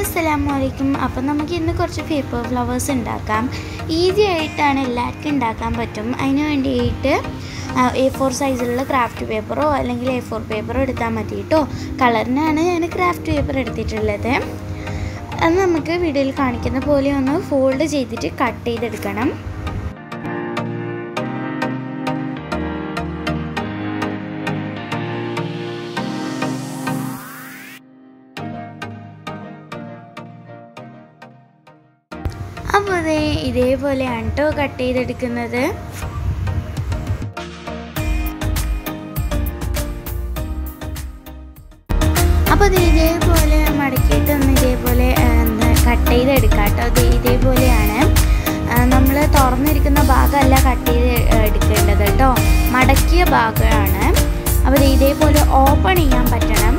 Assalamualaikum. അപ്പോൾ നമുക്ക് ഇന്ന് കുറച്ച് പേപ്പർ ഫ്ലവേഴ്സ് ഉണ്ടാക്കാം. ഈസി ആയിട്ടാണ് എല്ലാവർക്കും ഉണ്ടാക്കാൻ പറ്റും. അതിന് വേണ്ടിയിട്ട് A4 സൈസിലുള്ള ക്രാഫ്റ്റ് പേപ്പറോ അല്ലെങ്കിൽ A4 പേപ്പറോ എടുത്താൽ മതി കേട്ടോ. കളറിനാണ് ഞാൻ ക്രാഫ്റ്റ് പേപ്പർ എടുത്തിട്ടുള്ളത്. അത് നമുക്ക് വീഡിയോയിൽ കാണിക്കുന്ന പോലെ ഒന്ന് ഫോൾഡ് ചെയ്തിട്ട് കട്ട് ചെയ്തെടുക്കണം. അപ്പോൾ ഇതേപോലെയാണ് കേട്ടോ കട്ട് ചെയ്തെടുക്കുന്നത്. അപ്പോൾ ഇതേപോലെ മടക്കിയിട്ട് ഒന്ന് ഇതേപോലെ കട്ട് ചെയ്തെടുക്കാം കേട്ടോ. ഇതേപോലെയാണ് നമ്മൾ തുറന്നിരിക്കുന്ന ഭാഗമല്ല കട്ട് ചെയ്ത് എടുക്കേണ്ടത് കേട്ടോ, മടക്കിയ ഭാഗമാണ്. അപ്പോൾ ഇതേപോലെ ഓപ്പൺ ചെയ്യാൻ പറ്റണം.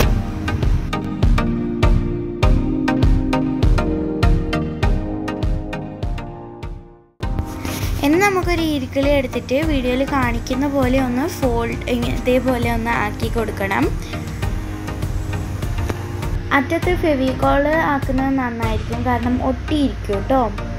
ഇന്ന് നമുക്കൊരു ഈർക്കിളി എടുത്തിട്ട് വീഡിയോയിൽ കാണിക്കുന്ന പോലെ ഒന്ന് ഇതേപോലെ ഒന്ന് ആക്കി കൊടുക്കണം. അറ്റത്ത് ഫെവിക്കോൾ ആക്കുന്നത് നന്നായിരിക്കും, കാരണം ഒട്ടിയിരിക്കും കേട്ടോ.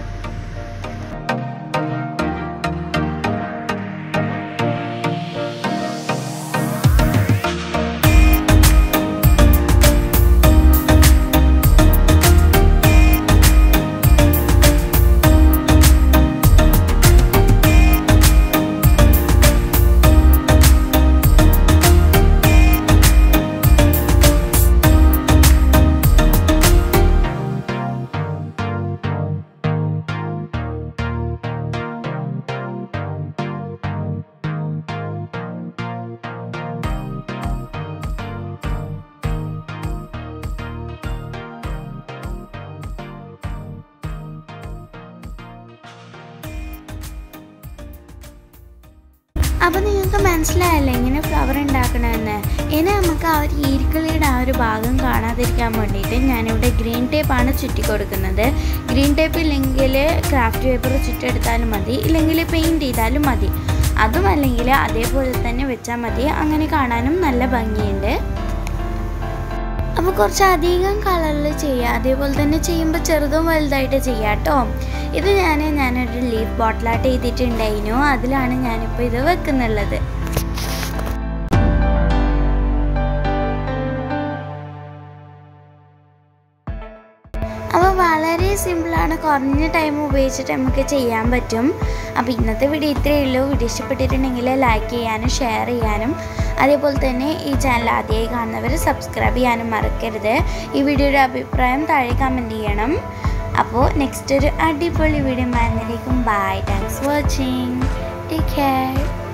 അപ്പോൾ നിങ്ങൾക്ക് മനസ്സിലായല്ലേ എങ്ങനെ ഫ്ലവർ ഉണ്ടാക്കണമെന്ന്. ഇനി നമുക്ക് ആ ഒരു ഈർക്കിളിയുടെ ആ ഒരു ഭാഗം കാണാതിരിക്കാൻ വേണ്ടിയിട്ട് ഞാനിവിടെ ഗ്രീൻ ടേപ്പാണ് ചുറ്റി കൊടുക്കുന്നത്. ഗ്രീൻ ടേപ്പ് ഇല്ലെങ്കിൽ ക്രാഫ്റ്റ് പേപ്പർ ചുറ്റെടുത്താലും മതി, ഇല്ലെങ്കിൽ പെയിൻറ്റ് ചെയ്താലും മതി. അതും അല്ലെങ്കിൽ അതേപോലെ തന്നെ വെച്ചാൽ മതി, അങ്ങനെ കാണാനും നല്ല ഭംഗിയുണ്ട്. അപ്പോൾ കുറച്ചധികം കളറിൽ ചെയ്യുക, അതേപോലെ തന്നെ ചെയ്യുമ്പോൾ ചെറുതും വലുതായിട്ട് ചെയ്യാം കേട്ടോ. ഇത് ഞാനൊരു ലീഫ് ബോട്ടിലായിട്ട് ചെയ്തിട്ടുണ്ടായിരുന്നു, അതിലാണ് ഞാനിപ്പോൾ ഇത് വെക്കുന്നുള്ളത്. അപ്പോൾ വളരെ സിമ്പിളാണ്, കുറഞ്ഞ ടൈം ഉപയോഗിച്ചിട്ട് നമുക്ക് ചെയ്യാൻ പറ്റും. അപ്പോൾ ഇന്നത്തെ വീഡിയോ ഇത്രയേ ഉള്ളൂ. വീഡിയോ ഇഷ്ടപ്പെട്ടിട്ടുണ്ടെങ്കിൽ ലൈക്ക് ചെയ്യാനും ഷെയർ ചെയ്യാനും, അതേപോലെ തന്നെ ഈ ചാനൽ ആദ്യമായി കാണുന്നവർ സബ്സ്ക്രൈബ് ചെയ്യാനും മറക്കരുത്. ഈ വീഡിയോയുടെ അഭിപ്രായം താഴെ കമൻറ്റ് ചെയ്യണം. അപ്പോൾ നെക്സ്റ്റ് ഒരു അടിപൊളി വീഡിയോ വരുന്നതിലേക്കും bye. Thanks for watching. Take care.